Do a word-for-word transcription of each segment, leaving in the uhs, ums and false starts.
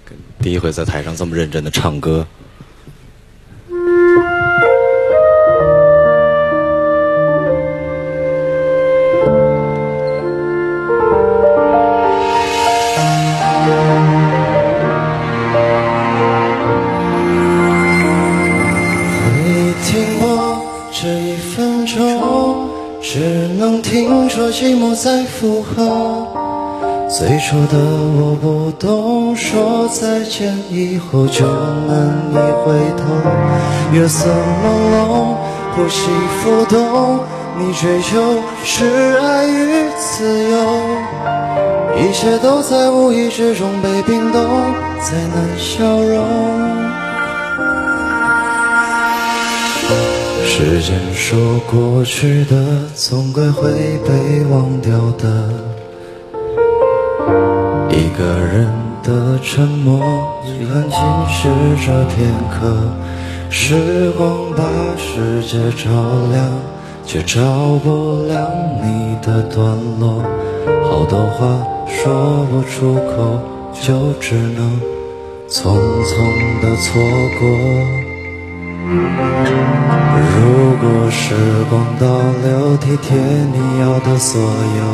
第一回在台上这么认真的唱歌。 会停泊这一分钟，只能听说寂寞在附和。最初的我不懂，说再见以后就难以回头。月色朦胧，呼吸浮动，你追求是爱与自由，一切都在无意之中被冰冻，再难消融。时间说过去的总归会被忘掉的，一个人的沉默遗憾侵蚀着片刻，时光把世界照亮，却照不亮你的段落。好多话说不出口，就只能匆匆的错过。如果时光倒流，体贴你要的所有，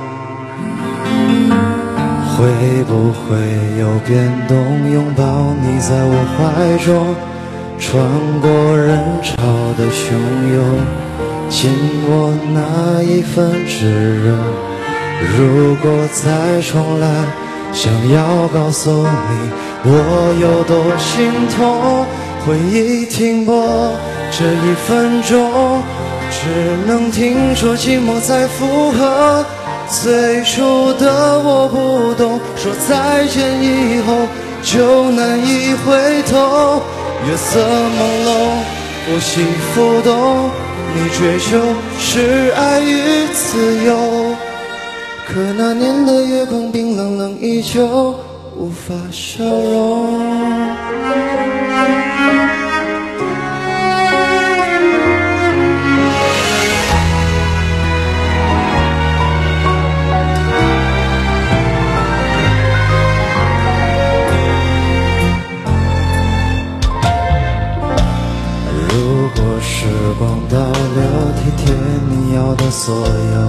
会不会有变动？拥抱你在我怀中，穿过人潮的汹涌，紧握那一份炙热。如果再重来，想要告诉你我有多心痛。回忆停泊这一分钟，只能听说寂寞在附和。最初的我不懂，说再见以后就难以回头。月色朦胧，呼吸浮动，你追求是爱与自由，可那年的月光冰冷冷依旧，无法消融。如果时光倒流，体贴你要的所有，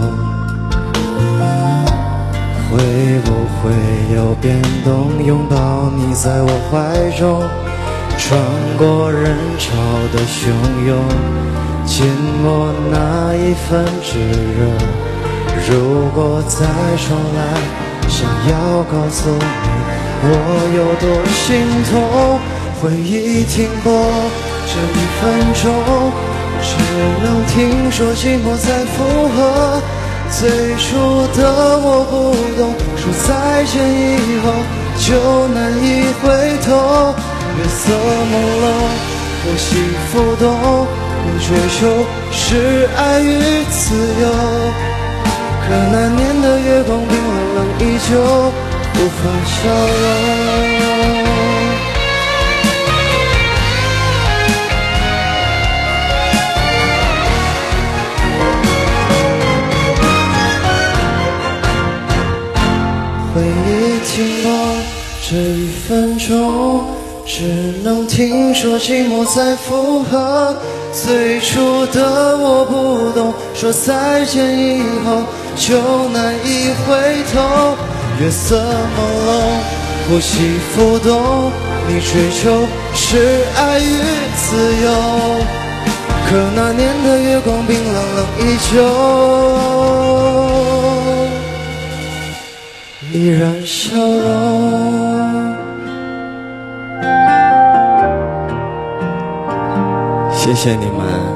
会不会有变动？拥抱你在我怀中，穿过人潮的汹涌，紧握那一份炙热。如果再重来，想要告诉你我有多心痛。回忆停泊这一分钟，只能听说寂寞在附和。最初的我不懂，说再见以后就难以回头。月色朦胧，呼吸浮动，你追求是爱与自由，可那年的月光冰冷冷依旧，无法消融。回忆停泊这一分钟，只能听说寂寞在附和。最初的我不懂，说再见以后就难以回头。月色朦胧，呼吸浮动，你追求是爱与自由，可那年的月光冰冷冷依旧，依然笑容。 谢谢你们。